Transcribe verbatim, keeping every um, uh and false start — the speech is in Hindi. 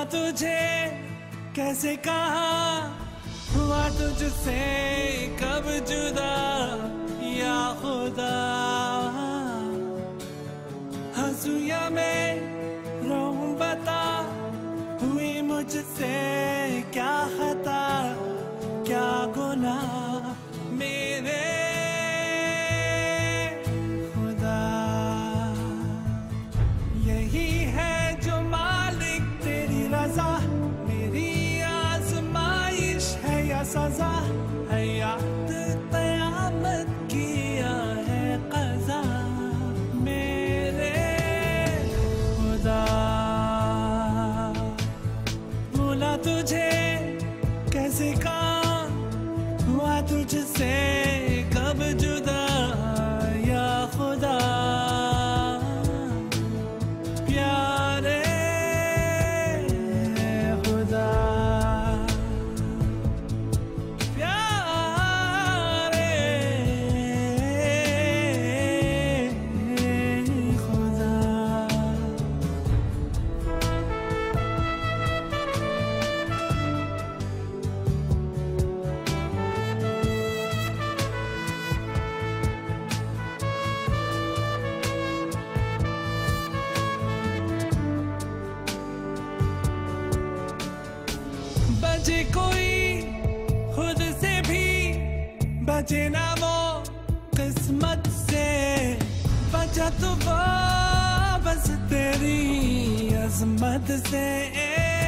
भूला तुझे कैसे कहा, हुआ तुझसे कब जुदा या खुदा। हंसू या मैं रोऊं बता, हुई मुझसे क्या खता, क्या गुनाह मेरे खुदा। यही है जो मालिक तेरी रजा, मेरी आजमाइश है या सजा, है याद क़यामत किया है क़ज़ा मेरे खुदा। भूला तुझे कैसे कहा, हुआ तुझसे कब जुदा या खुदा। प्यारे खुदा, प्यारे खुदा। बचे कोई खुद से भी, बचे ना वो किस्मत से, बचा तो वो बस तेरी अज़मत से।